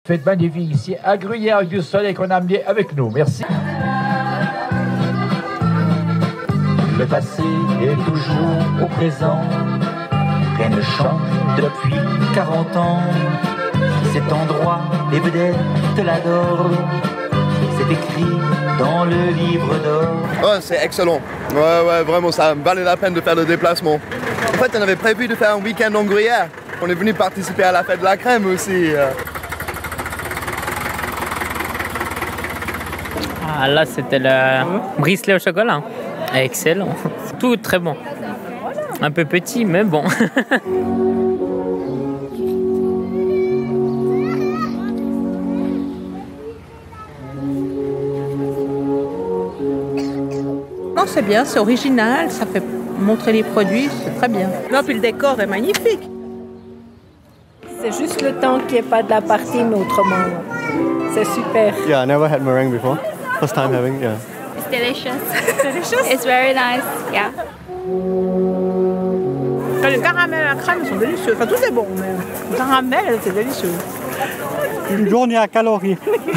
Faites magnifique ici à Gruyère du Soleil qu'on a amené avec nous. Merci. Le passé est toujours au présent. Rien ne change depuis 40 ans. Cet endroit, les vedettes l'adorent. C'est écrit dans le livre d'or. Oh, c'est excellent. Ouais, vraiment, ça valait la peine de faire le déplacement. En fait, on avait prévu de faire un week-end en Gruyère. On est venu participer à la fête de la crème aussi. Ah, là, c'était le bricelet au chocolat. Excellent. Tout très bon. Un peu petit, mais bon. Non, c'est bien, c'est original, ça fait montrer les produits, c'est très bien. Non, puis le décor est magnifique. C'est juste le temps qu'il n'y ait pas de la partie, mais autrement, c'est super. Yeah, I never had meringue before. First time having, yeah. It's delicious. Delicious? It's very nice, yeah. Le caramel et la crème sont délicieux. Enfin, tout est bon, mais le caramel, c'est délicieux. Une journée à calories.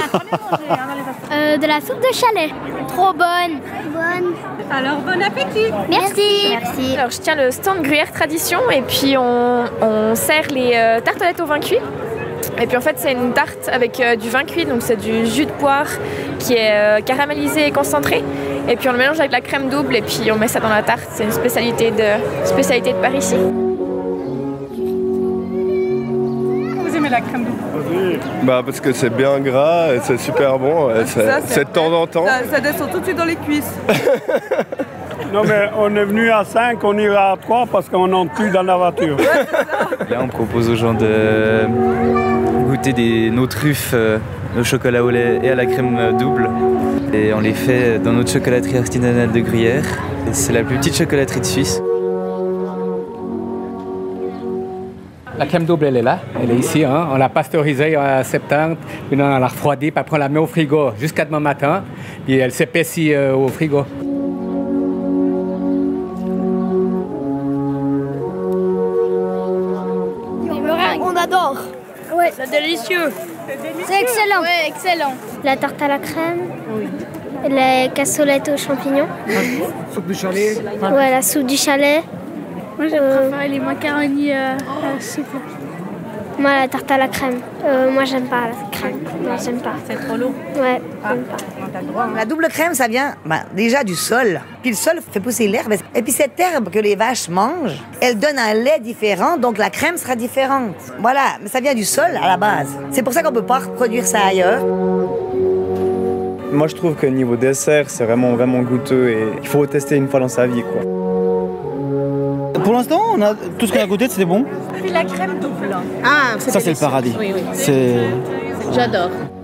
De la soupe de chalet. Trop bonne. Bonne. Alors, bon appétit. Merci. Merci. Alors, je tiens le stand Gruyère Tradition et puis on sert les tartelettes au vin cuit. Et puis en fait, c'est une tarte avec du vin cuit, donc c'est du jus de poire qui est caramélisé et concentré. Et puis on le mélange avec la crème double et puis on met ça dans la tarte. C'est une spécialité de Paris ici. Vous aimez la crème double? Bah parce que c'est bien gras, et c'est super bon, c'est de temps en temps. Ça descend tout de suite dans les cuisses. Non mais on est venu à 5, on ira à 3 parce qu'on n'entre plus dans la voiture. Là on propose aux gens de goûter nos truffes au chocolat au lait et à la crème double. Et on les fait dans notre chocolaterie artisanale de Gruyère. C'est la plus petite chocolaterie de Suisse. La crème double, elle est là, elle est ici. Hein. On l'a pasteurisée en septembre, puis on l'a refroidie, puis après on la met au frigo jusqu'à demain matin, puis elle s'épaissit au frigo. On adore. Ouais, c'est délicieux. C'est excellent. Ouais, excellent. La tarte à la crème. Oui. Les cassolettes aux champignons. Soupe du chalet. Ouais, la soupe du chalet. Moi, j'ai préféré les macaronis à la soupe. Moi, la tarte à la crème. Moi, j'aime pas la crème. Non, j'aime pas. C'est trop lourd. Ouais, j'aime pas. La double crème, ça vient déjà du sol. Puis le sol fait pousser l'herbe. Et puis cette herbe que les vaches mangent, elle donne un lait différent, donc la crème sera différente. Voilà, mais ça vient du sol à la base. C'est pour ça qu'on peut pas reproduire ça ailleurs. Moi je trouve que niveau dessert, c'est vraiment goûteux et il faut tester une fois dans sa vie, quoi. Pour l'instant, tout ce qu'on a goûté, c'était bon. Puis la crème double. Ah, ça c'est le paradis. Oui. C'est... J'adore.